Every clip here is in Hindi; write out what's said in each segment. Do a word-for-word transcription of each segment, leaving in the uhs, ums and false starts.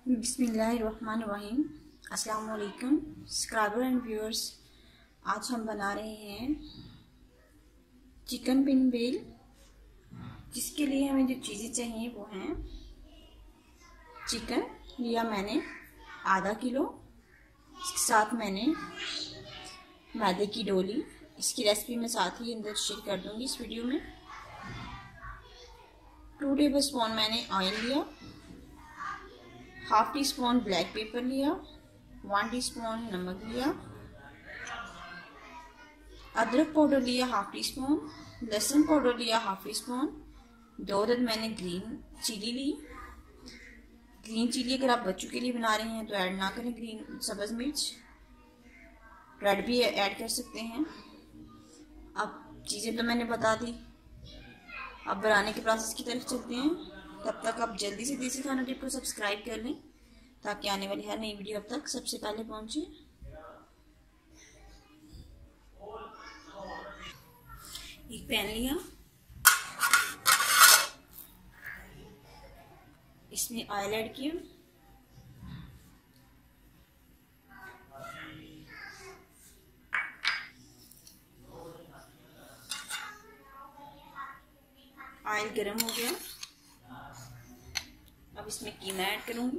बिस्मिल्लाहिर्रहमानिर्रहीम। अस्सलाम वालेकुम सब्सक्राइबर एंड व्यूअर्स। आज हम बना रहे हैं चिकन पिनव्हील, जिसके लिए हमें जो चीज़ें चाहिए वो हैं चिकन लिया मैंने आधा किलो, इसके साथ मैंने मैदे की डोली। इसकी रेसिपी मैं साथ ही अंदर शेयर कर दूंगी इस वीडियो में। टू टेबल स्पून मैंने ऑयल लिया, half teaspoon black pepper लिया, वन टी स्पून नमक लिया, अदरक पाउडर लिया हाफ टी स्पून, लहसुन पाउडर लिया हाफ टी स्पून, दो अदद मैंने ग्रीन चिली ली। ग्रीन चिली अगर आप बच्चों के लिए बना रहे हैं तो ऐड ना करें, ग्रीन सब्ज मिर्च, रेड भी ऐड कर सकते हैं। अब चीज़ें तो मैंने बता दी, अब बनाने के प्रोसेस की तरफ चलते हैं। तब तक आप जल्दी से देसी खाना टिप को सब्सक्राइब कर लें ताकि आने वाली हर नई वीडियो अब तक सबसे पहले पहुंचे। एक पैन लिया, इसमें ऑयल ऐड किया, ऑयल गर्म हो गया। अब इसमें कीमा ऐड करूंगी।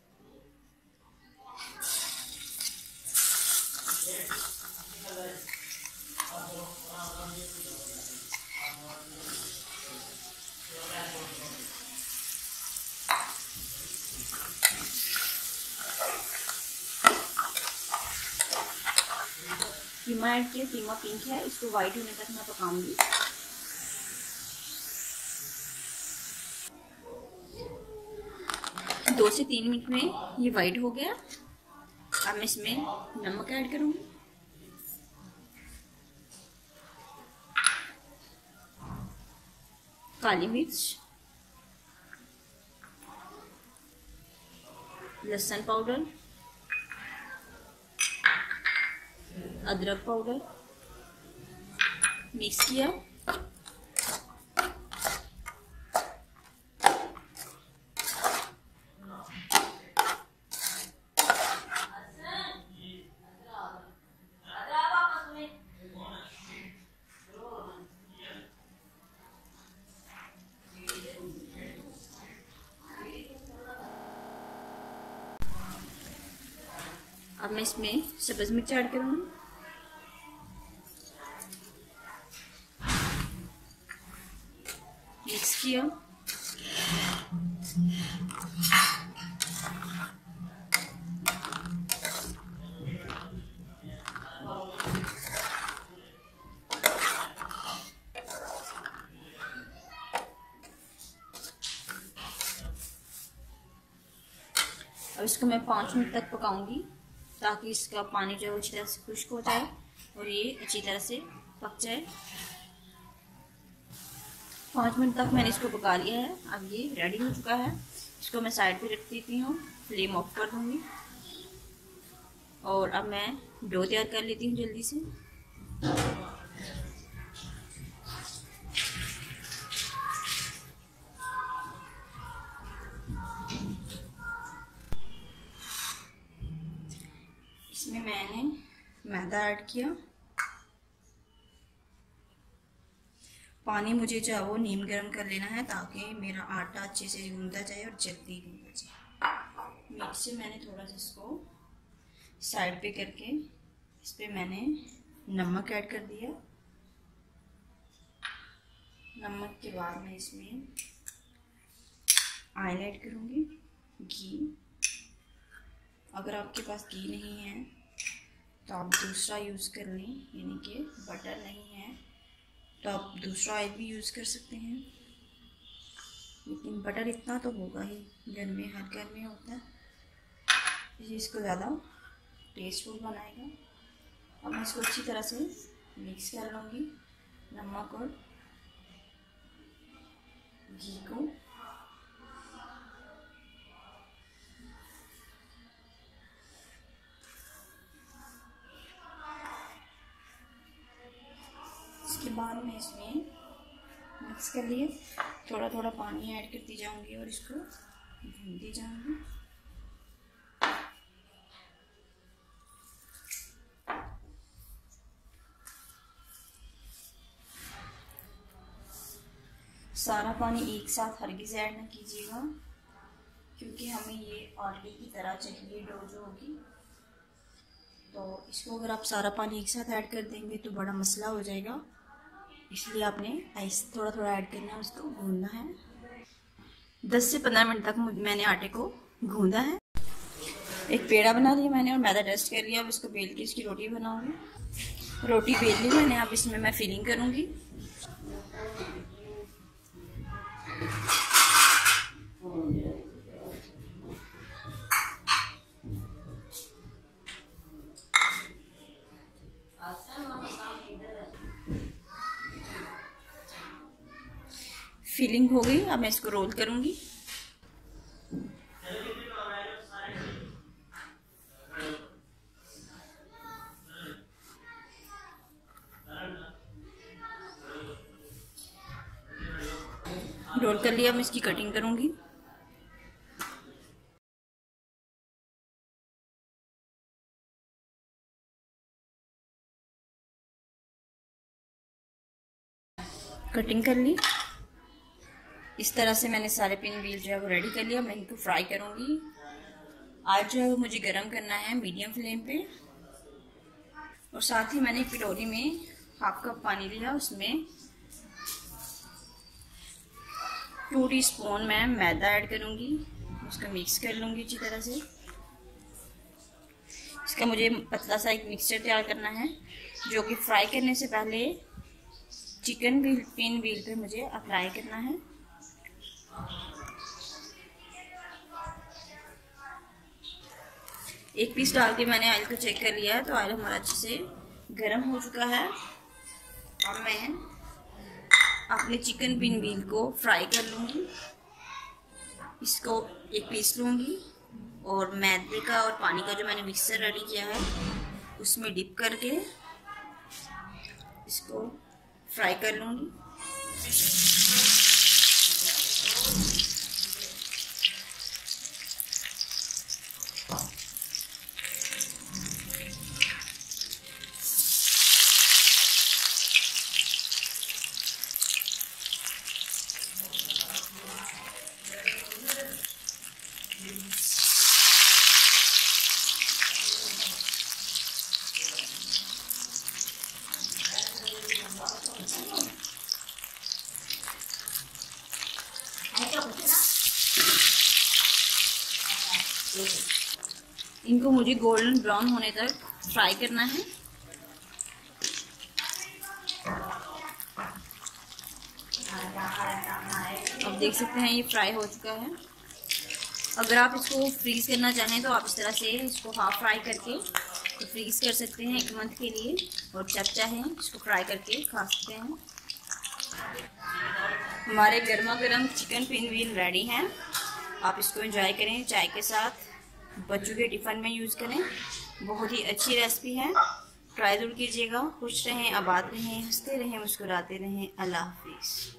कीमा ऐड किया, कीमा पिंक है, इसको वाइट होने तक मैं पकाऊंगी। दो से तीन मिनट में ये वाइट हो गया। अब मैं इसमें नमक ऐड करूंगी, काली मिर्च, लहसुन पाउडर, अदरक पाउडर मिक्स किया। अब मैं इसमें सब्ज मिर्च ऐड करूंगी, मिक्स किया। अब इसको मैं पाँच मिनट तक पकाऊंगी ताकि इसका पानी जो है अच्छी तरह से खुश्क हो जाए और ये अच्छी तरह से पक जाए। पाँच मिनट तक मैंने इसको पका लिया है। अब ये रेडी हो चुका है। इसको मैं साइड पे रख देती हूँ, फ्लेम ऑफ कर दूंगी और अब मैं डो तैयार कर लेती हूँ जल्दी से। इसमें मैंने मैदा ऐड किया, पानी मुझे जो है वो नीम गर्म कर लेना है ताकि मेरा आटा अच्छे से गूंदा जाए और जल्दी गूंदा जाए। मिक्स से मैंने थोड़ा सा इसको साइड पे करके इस पर मैंने नमक ऐड कर दिया। नमक के बाद मैं इसमें ऑयल ऐड करूँगी, घी। अगर आपके पास घी नहीं है तो आप दूसरा यूज़ कर लें, यानी कि बटर नहीं है तो आप दूसरा ऑयल भी यूज़ कर सकते हैं, लेकिन बटर इतना तो होगा ही, घर में हर घर में होता है, ये इसको ज़्यादा टेस्टफुल बनाएगा। अब मैं इसको अच्छी तरह से मिक्स कर लूँगी, नमक और घी को। इसके बाद मैं इसमें मिक्स कर लिए, थोड़ा थोड़ा पानी ऐड करती जाऊंगी और इसको भूनती जाऊंगी। सारा पानी एक साथ हरगिज़ ऐड ना कीजिएगा, क्योंकि हमें ये आटे की तरह चाहिए डो जो होगी। तो इसको अगर आप सारा पानी एक साथ ऐड कर देंगे तो बड़ा मसला हो जाएगा, इसलिए आपने ऐसे थोड़ा थोड़ा ऐड करना है, उसको गूंदना है। दस से पंद्रह मिनट तक मैंने आटे को गूंदा है। एक पेड़ा बना लिया मैंने और मैदा डस्ट कर लिया। अब इसको बेल के इसकी रोटी बनाऊंगी। रोटी बेल ली मैंने, अब इसमें मैं फिलिंग करूंगी। फिलिंग हो गई, अब मैं इसको रोल करूंगी। रोल कर लिया, मैं इसकी कटिंग करूंगी। कटिंग कर ली। इस तरह से मैंने सारे पिन व्हील जो है वो रेडी कर लिया। मैं इनको फ्राई करूंगी। आज जो है वो मुझे गरम करना है मीडियम फ्लेम पे। और साथ ही मैंने एक कटोरी में हाफ कप पानी लिया, उसमें टू टीस्पून मैं मैदा ऐड करूंगी। उसको मिक्स कर लूंगी अच्छी तरह से। इसका मुझे पतला सा एक मिक्सचर तैयार करना है, जो कि फ्राई करने से पहले चिकन व्हील पिन व्हील पे मुझे अप्लाई करना है। एक पीस डाल के मैंने ऑयल को चेक कर लिया है, तो ऑयल हमारा अच्छे से गर्म हो चुका है। अब मैं अपने चिकन पिन व्हील को फ्राई कर लूँगी। इसको एक पीस लूँगी और मैदे का और पानी का जो मैंने मिक्सचर रेडी किया है उसमें डिप करके इसको फ्राई कर लूँगी। इनको मुझे गोल्डन ब्राउन होने तक फ्राई करना है। अब देख सकते हैं ये फ्राई हो चुका है। अगर आप इसको फ्रीज करना चाहें तो आप इस तरह से इसको हाफ फ्राई करके तो फ्रीज कर सकते हैं एक मंथ के लिए, और जब चाहें इसको फ्राई करके खा सकते हैं। हमारे गर्मा गर्म चिकन पिन व्हील रेडी हैं। आप इसको एंजॉय करें चाय के साथ, बच्चों के टिफ़िन में यूज़ करें। बहुत ही अच्छी रेसिपी है, ट्राई जरूर कीजिएगा। खुश रहें, आबाद रहें, हंसते रहें, मुस्कुराते रहें। अल्लाह हाफिज़।